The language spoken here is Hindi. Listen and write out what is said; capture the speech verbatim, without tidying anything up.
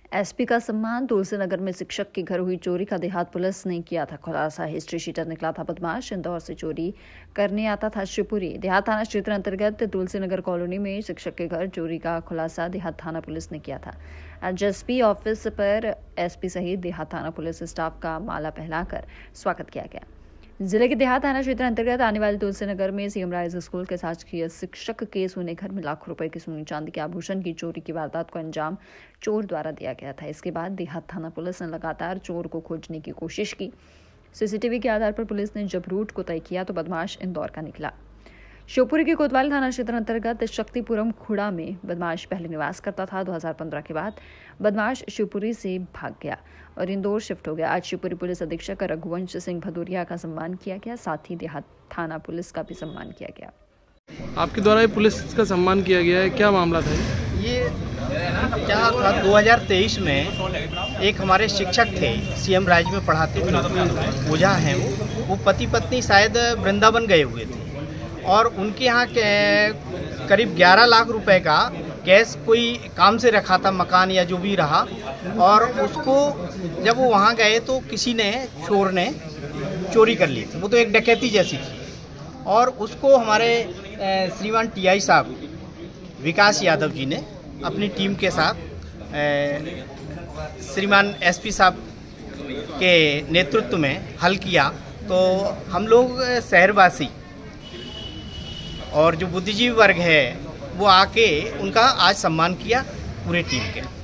एसपी का सम्मान। तुलसी नगर में शिक्षक के घर हुई चोरी का देहात पुलिस ने किया था खुलासा। हिस्ट्री शीटर निकला था बदमाश, इंदौर से चोरी करने आता था शिवपुरी। देहात थाना क्षेत्र अंतर्गत तुलसी नगर कॉलोनी में शिक्षक के घर चोरी का खुलासा देहात थाना पुलिस ने किया था। आज एसपी ऑफिस पर एसपी सहित देहात थाना पुलिस स्टाफ का माला पहनाकर स्वागत किया गया। जिले के देहात थाना क्षेत्र अंतर्गत आने वाले तुलसी नगर में सीएम राइज स्कूल के शासकीय शिक्षक के सोने घर में लाखों रुपए के सोने चांदी के आभूषण की चोरी की वारदात को अंजाम चोर द्वारा दिया गया था। इसके बाद देहात थाना पुलिस ने लगातार चोर को खोजने की कोशिश की। सीसीटीवी के आधार पर पुलिस ने जब रूट को तय किया तो बदमाश इंदौर का निकला। शिवपुरी के कोतवाली थाना क्षेत्र अंतर्गत शक्तिपुरम खुड़ा में बदमाश पहले निवास करता था। दो हज़ार पंद्रह के बाद बदमाश शिवपुरी से भाग गया और इंदौर शिफ्ट हो गया। आज शिवपुरी पुलिस अधीक्षक रघुवंश सिंह भदौरिया का सम्मान किया गया, साथ ही देहात थाना पुलिस का भी सम्मान किया गया। आपके द्वारा पुलिस का सम्मान किया गया है, क्या मामला था ये? क्या था, दो हज़ार तेईस में एक हमारे शिक्षक थे, सीएम राइज में पढ़ाते थे, ओझा हैं वो वो पति पत्नी शायद वृंदावन गए हुए थे और उनके यहाँ के करीब ग्यारह लाख रुपए का कैश कोई काम से रखा था, मकान या जो भी रहा, और उसको जब वो वहाँ गए तो किसी ने, चोर ने चोरी कर ली थी। वो तो एक डकैती जैसी थी और उसको हमारे श्रीमान टीआई साहब विकास यादव जी ने अपनी टीम के साथ श्रीमान एसपी साहब के नेतृत्व में हल किया। तो हम लोग शहरवासी और जो बुद्धिजीवी वर्ग है वो आके उनका आज सम्मान किया पूरे टीम के।